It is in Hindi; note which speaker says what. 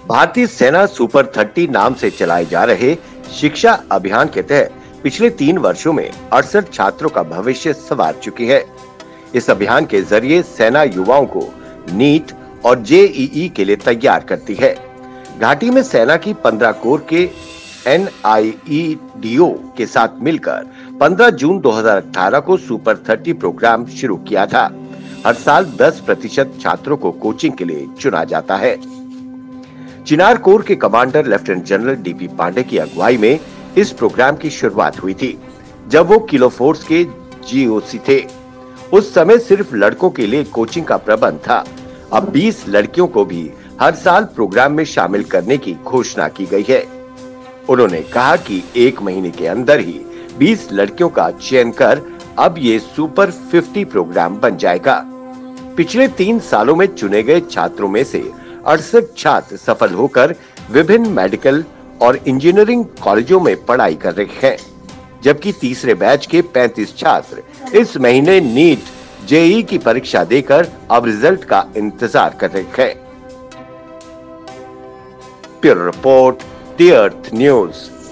Speaker 1: भारतीय सेना सुपर 30 नाम से चलाए जा रहे शिक्षा अभियान के तहत पिछले 3 वर्षों में 68 छात्रों का भविष्य संवार चुकी है। इस अभियान के जरिए सेना युवाओं को नीट और जेईई के लिए तैयार करती है। घाटी में सेना की 15 कोर के NIEDO के साथ मिलकर 15 जून 2018 को सुपर 30 प्रोग्राम शुरू किया था। हर साल 10% छात्रों को कोचिंग के लिए चुना जाता है। चिनार कोर के commander lieutenant general D P Pande की अगुवाई में इस प्रोग्राम की शुरुआत हुई थी, जब वो किलो फोर्स के GOC थे। उस समय सिर्फ लड़कों के लिए कोचिंग का प्रबंध था। अब 20 लड़कियों को भी हर साल प्रोग्राम में शामिल करने की घोषणा की गई है। उन्होंने कहा कि 1 महीने के अंदर ही 20 लड़कियों का चयन कर अब ये सुपर 50 प्रोग्राम बन जाएगा। पिछले 3 सालों में चुने गए छात्रों में से 68 छात्र सफल होकर विभिन्न मेडिकल और इंजीनियरिंग कॉलेजों में पढ़ाई कर रहे हैं, जबकि तीसरे बैच के 35 छात्र इस महीने नीट जेईई की परीक्षा देकर अब रिजल्ट का इंतजार कर रहे हैं। Bureau report, the earth news.